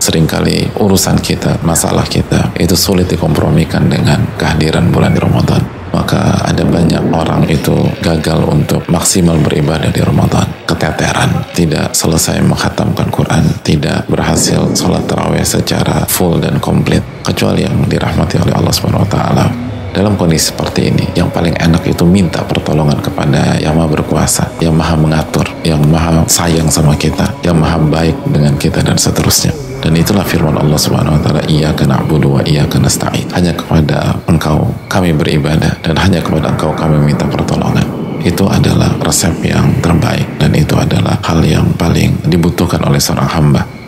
seringkali urusan kita, masalah kita itu sulit dikompromikan dengan kehadiran bulan Ramadan. Maka ada banyak orang itu gagal untuk maksimal beribadah di Ramadan, keteteran, tidak selesai menghatamkan Quran, tidak berhasil sholat tarawih secara full dan komplit, kecuali yang dirahmati oleh Allah Subhanahu wa Ta'ala. Dalam kondisi seperti ini, yang paling enak itu minta pertolongan kepada yang maha berkuasa, yang maha mengatur, yang maha sayang sama kita, yang maha baik dengan kita, dan seterusnya. Dan itulah firman Allah Subhanahu wa Ta'ala, iyyaka na'budu wa iyyaka nasta'in. Hanya kepada Engkau kami beribadah, dan hanya kepada Engkau kami minta pertolongan. Itu adalah resep yang terbaik, dan itu adalah hal yang paling dibutuhkan oleh seorang hamba.